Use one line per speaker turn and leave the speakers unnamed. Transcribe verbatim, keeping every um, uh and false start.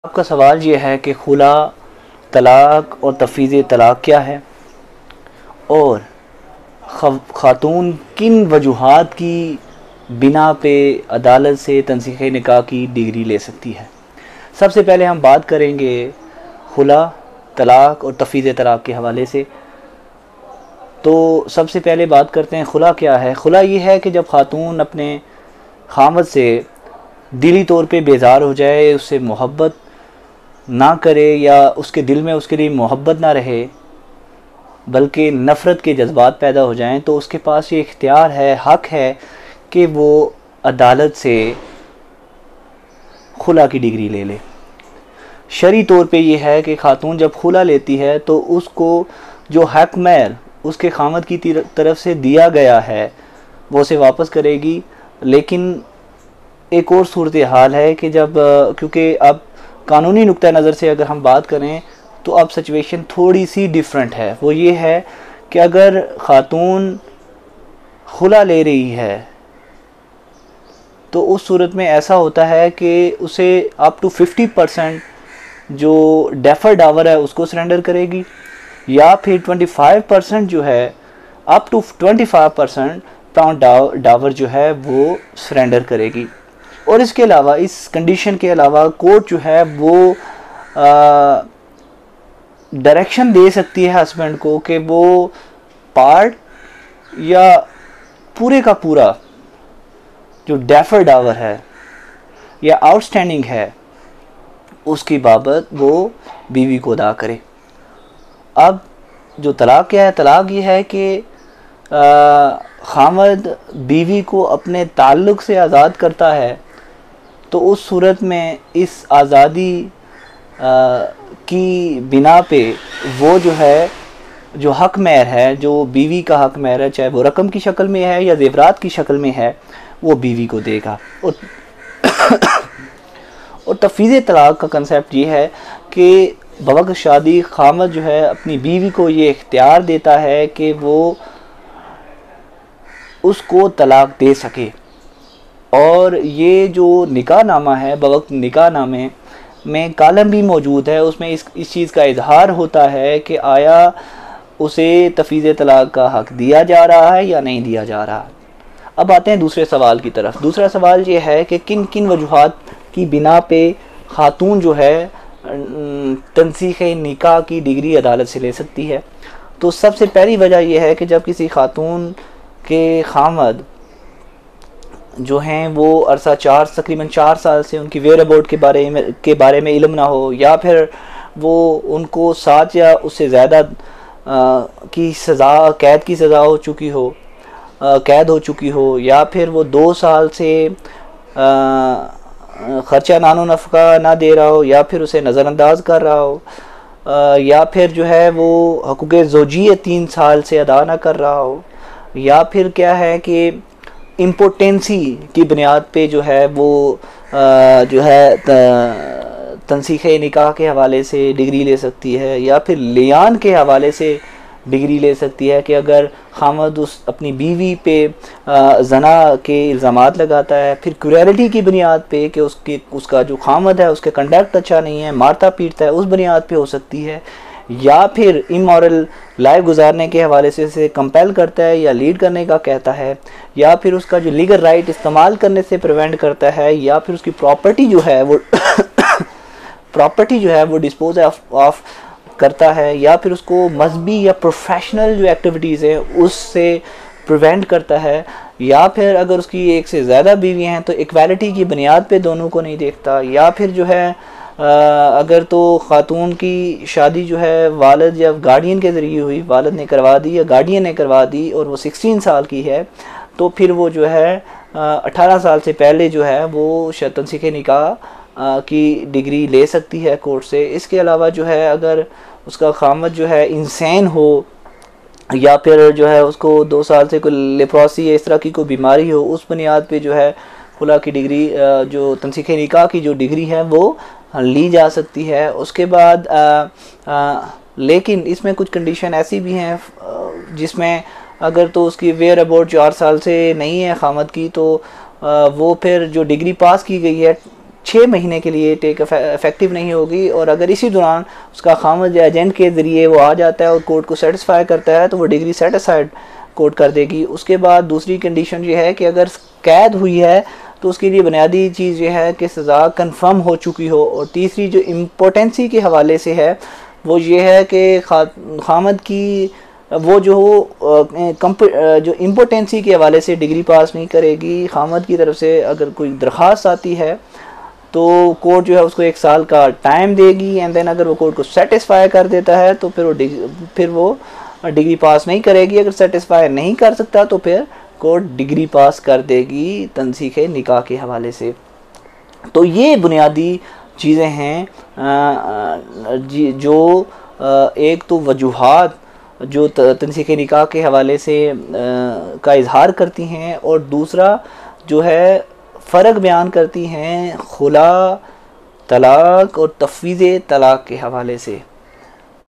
आपका सवाल ये है कि खुला, तलाक और तफवीज़ तलाक क्या है और ख़ातून किन वजूहात की बिना पे अदालत से तनसीख़ निकाह की डिग्री ले सकती है। सबसे पहले हम बात करेंगे खुला, तलाक और तफवीज़ तलाक के हवाले से। तो सबसे पहले बात करते हैं खुला क्या है। खुला ये है कि जब ख़ातून अपने खामद से दिली तौर पे बेजार हो जाए, उससे मोहब्बत ना करे या उसके दिल में उसके लिए मोहब्बत ना रहे बल्कि नफ़रत के जज्बात पैदा हो जाएं, तो उसके पास ये इख्तियार है, हक़ है कि वो अदालत से खुला की डिग्री ले ले। शरई तौर पे ये है कि ख़ातून जब खुला लेती है तो उसको जो हक़ महर उसके खामद की तरफ से दिया गया है वो उसे वापस करेगी। लेकिन एक और सूरत हाल है कि जब, क्योंकि अब कानूनी नुक्ता नज़र से अगर हम बात करें तो अब सिचुएशन थोड़ी सी डिफरेंट है। वो ये है कि अगर ख़ातून खुला ले रही है तो उस सूरत में ऐसा होता है कि उसे अप टू फिफ्टी परसेंट जो डेफर डावर है उसको सरेंडर करेगी, या फिर ट्वेंटी फाइव परसेंट जो है up to twenty five percent prompt dower जो है वो सरेंडर करेगी। और इसके अलावा, इस कंडीशन के अलावा कोर्ट जो है वो डायरेक्शन दे सकती है हस्बैंड को कि वो पार्ट या पूरे का पूरा जो डेफर डावर है या आउटस्टैंडिंग है उसकी बाबत वो बीवी को अदा करे। अब जो तलाक क्या है, तलाक ये है कि खामद बीवी को अपने ताल्लुक़ से आज़ाद करता है, तो उस सूरत में इस आज़ादी की बिना पे वो जो है जो हक़ महर है, जो बीवी का हक़ महर है, चाहे वो रकम की शक्ल में है या ज़ेवरात की शक्ल में है, वो बीवी को देगा। और और तफवीज़ तलाक का कंसेप्ट ये है कि बवक्त शादी खामद जो है अपनी बीवी को ये इख्तियार देता है कि वो उसको तलाक दे सके। और ये जो निकाह नामा है, बवक्त निकाह नामे में कालम भी मौजूद है, उसमें इस इस चीज़ का इजहार होता है कि आया उसे तफवीज़ तलाक का हक़ दिया जा रहा है या नहीं दिया जा रहा। अब आते हैं दूसरे सवाल की तरफ। दूसरा सवाल ये है कि किन किन वजूहात की बिना पे ख़ातून जो है तनसीख़ निकाह की डिग्री अदालत से ले सकती है। तो सबसे पहली वजह यह है कि जब किसी ख़ातून के खामद जो हैं वो अरसा चार तकरीबन चार साल से उनकी वेयर अबाउट के बारे में के बारे में इल्म ना हो, या फिर वो उनको सात या उससे ज़्यादा की सज़ा, कैद की सज़ा हो चुकी हो, आ, कैद हो चुकी हो, या फिर वो दो साल से आ, ख़र्चा नानो नफ़का ना दे रहा हो, या फिर उसे नज़रअंदाज कर रहा हो, आ, या फिर जो है वो हक़ूक़ ज़ौजियत तीन साल से अदा ना कर रहा हो, या फिर क्या है कि इम्पोर्टेंसी की बुनियाद पे जो है वो आ, जो है तनसीख़ निकाह के हवाले से डिग्री ले सकती है, या फिर लियान के हवाले से डिग्री ले सकती है कि अगर खामद उस अपनी बीवी पे जना के इल्ज़ामात लगाता है, फिर क्रूएलिटी की बुनियाद पे कि उसकी उसका जो खामद है उसके कंडक्ट अच्छा नहीं है, मारता पीटता है, उस बुनियाद पे हो सकती है, या फिर इमोरल लाइफ गुजारने के हवाले से उसे कंपेल करता है या लीड करने का कहता है, या फिर उसका जो लीगल राइट इस्तेमाल करने से प्रिवेंट करता है, या फिर उसकी प्रॉपर्टी जो है वो प्रॉपर्टी जो है वो डिस्पोज ऑफ ऑफ करता है, या फिर उसको मजहबी या प्रोफेशनल जो एक्टिविटीज़ हैं उससे प्रिवेंट करता है, या फिर अगर उसकी एक से ज़्यादा बीवी हैं तो इक्वालिटी की बुनियाद पे दोनों को नहीं देखता, या फिर जो है आ, अगर तो ख़ातून की शादी जो है वालिद या गार्डियन के ज़रिए हुई, वालिद ने करवा दी या गार्डियन ने करवा दी और वो सिक्सटीन साल की है, तो फिर वो जो है अठारह साल से पहले जो है वो तनसीख़ निकाह की डिग्री ले सकती है कोर्ट से। इसके अलावा जो है अगर उसका खामद जो है इंसान हो, या फिर जो है उसको दो साल से कोई लेप्रोसी या इस तरह की कोई बीमारी हो, उस बुनियाद पे जो है खुला की डिग्री, जो तनसीख़ निकाह की जो डिग्री है वो ली जा सकती है। उसके बाद आ, आ, लेकिन इसमें कुछ कंडीशन ऐसी भी हैं जिसमें अगर तो उसकी वेयर अबाउट चार साल से नहीं है खामद की, तो आ, वो फिर जो डिग्री पास की गई है छः महीने के लिए टेक इफेक्टिव नहीं होगी, और अगर इसी दौरान उसका खामद या एजेंट के ज़रिए वो आ जाता है और कोर्ट को सेटिस्फाई करता है तो वो डिग्री सेट असाइड कोर्ट कर देगी। उसके बाद दूसरी कंडीशन ये है कि अगर कैद हुई है तो उसके लिए बुनियादी चीज़ ये है कि सज़ा कन्फर्म हो चुकी हो। और तीसरी जो इम्पोर्टेंसी के हवाले से है वो ये है कि खा खामद की वो जो कंप जो इम्पोर्टेंसी के हवाले से डिग्री पास नहीं करेगी। खामद की तरफ से अगर कोई दरख्वास्त आती है तो कोर्ट जो है उसको एक साल का टाइम देगी, एंड देन अगर वो कोर्ट को सेटिस्फाई कर देता है तो फिर वो फिर वो डिग्री पास नहीं करेगी। अगर सेटिस्फाई नहीं कर सकता तो फिर कोर्ट डिग्री पास कर देगी तनसीख निकाह के हवाले से। तो ये बुनियादी चीज़ें हैं जो एक तो वजूहात जो तनसीख निकाह के हवाले से का इजहार करती हैं, और दूसरा जो है फ़र्क बयान करती हैं खुला तलाक़ और तफ़वीज़ तलाक़ के हवाले से।